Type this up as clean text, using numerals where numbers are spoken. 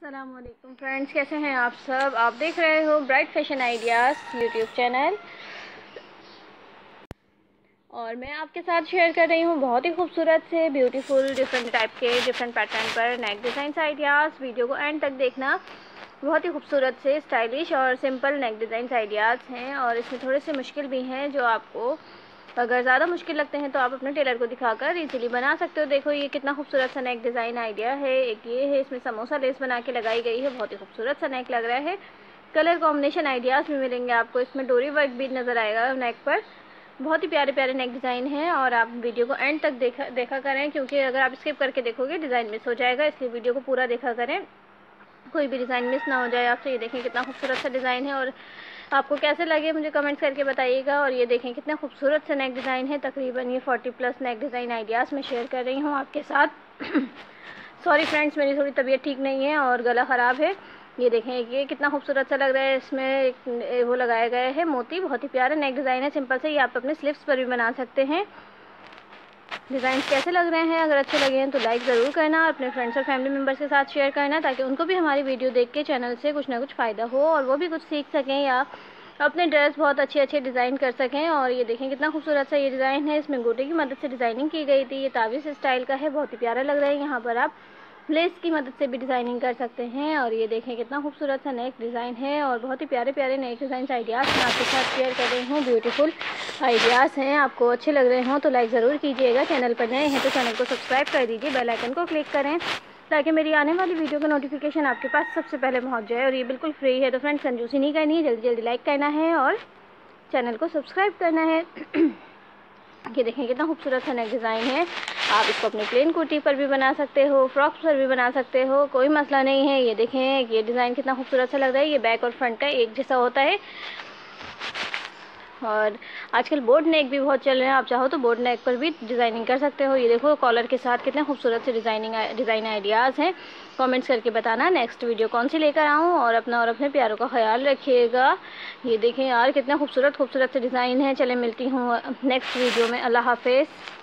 अस्सलामुअलैकुम फ्रेंड्स, कैसे हैं आप सब। आप देख रहे हो Bright Fashion Ideas YouTube channel और मैं आपके साथ शेयर कर रही हूँ बहुत ही खूबसूरत से ब्यूटीफुल डिफरेंट टाइप के डिफरेंट पैटर्न पर नेक डिज़ाइन आइडियाज़। वीडियो को एंड तक देखना। बहुत ही खूबसूरत से स्टाइलिश और सिंपल नेक डिज़ाइन आइडियाज़ हैं और इसमें थोड़े से मुश्किल भी हैं जो आपको अगर ज़्यादा मुश्किल लगते हैं तो आप अपने टेलर को दिखाकर इजीली बना सकते हो। देखो ये कितना खूबसूरत सा नेक डिज़ाइन आइडिया है। एक ये है, इसमें समोसा लेस बना के लगाई गई है। बहुत ही खूबसूरत सा नेक लग रहा है। कलर कॉम्बिनेशन आइडियाज़ भी मिलेंगे आपको। इसमें डोरी वर्क भी नज़र आएगा नेक पर। बहुत ही प्यारे प्यारे नेक डिज़ाइन है और आप वीडियो को एंड तक देखा करें, क्योंकि अगर आप स्किप करके देखोगे डिज़ाइन मिस हो जाएगा। इसलिए वीडियो को पूरा देखा करें, कोई भी डिज़ाइन मिस ना हो जाए आपसे। ये देखें कितना खूबसूरत सा डिज़ाइन है और आपको कैसे लगे मुझे कमेंट्स करके बताइएगा। और ये देखें कितना खूबसूरत सा नेक डिज़ाइन है। तकरीबन ये 40+ नेक डिज़ाइन आइडियाज़ मैं शेयर कर रही हूँ आपके साथ। सॉरी फ्रेंड्स, मेरी थोड़ी तबीयत ठीक नहीं है और गला ख़राब है। ये देखें ये कितना खूबसूरत सा लग रहा है। इसमें एक वो लगाया गया है मोती। बहुत ही प्यारा नेक डिज़ाइन है। सिंपल से ये आप अपने स्लीव्स पर भी बना सकते हैं। डिज़ाइन कैसे लग रहे हैं, अगर अच्छे लगे हैं तो लाइक ज़रूर करना, अपने फ्रेंड्स और फैमिली मेम्बर्स के साथ शेयर करना, ताकि उनको भी हमारी वीडियो देख के चैनल से कुछ ना कुछ फ़ायदा हो और वो भी कुछ सीख सकें या अपने ड्रेस बहुत अच्छे अच्छे डिज़ाइन कर सकें। और ये देखें कितना खूबसूरत सा ये डिज़ाइन है। इसमें गोटे की मदद से डिज़ाइनिंग की गई थी। ये तावीज़ स्टाइल का है, बहुत ही प्यारा लग रहा है। यहाँ पर आप लेस की मदद से भी डिज़ाइनिंग कर सकते हैं। और ये देखें कितना खूबसूरत सा नेक डिज़ाइन है और बहुत ही प्यारे प्यारे नेक डिज़ाइन आइडियाज़ मैं आपके साथ शेयर कर रही हूँ। ब्यूटीफुल आइडियाज़ हैं। आपको अच्छे लग रहे हों तो लाइक ज़रूर कीजिएगा। चैनल पर नए हैं तो चैनल को सब्सक्राइब कर दीजिए, बेल आइकन को क्लिक करें ताकि मेरी आने वाली वीडियो का नोटिफिकेशन आपके पास सबसे पहले पहुँच जाए। और ये बिल्कुल फ्री है, तो फ्रेंड्स कंजूसी नहीं करनी है, जल्दी जल्दी लाइक करना है और चैनल को सब्सक्राइब करना है। ये देखें कितना खूबसूरत सा नेक डिज़ाइन है। आप इसको अपने प्लेन कुर्ती पर भी बना सकते हो, फ्रॉक्स पर भी बना सकते हो, कोई मसला नहीं है। ये देखें ये डिज़ाइन कितना खूबसूरत सा लग रहा है। ये बैक और फ्रंट का एक जैसा होता है और आजकल बोर्ड नेक भी बहुत चल रहे हैं। आप चाहो तो बोर्ड नेक पर भी डिज़ाइनिंग कर सकते हो। ये देखो कॉलर के साथ कितने खूबसूरत से डिज़ाइन आइडियाज़ हैं। कमेंट्स करके बताना नेक्स्ट वीडियो कौन सी लेकर आऊँ और अपने प्यारों का ख्याल रखिएगा। ये देखें यार कितना खूबसूरत से डिज़ाइन है। चले मिलती हूँ नेक्स्ट वीडियो में। अल्लाह हाफिज़।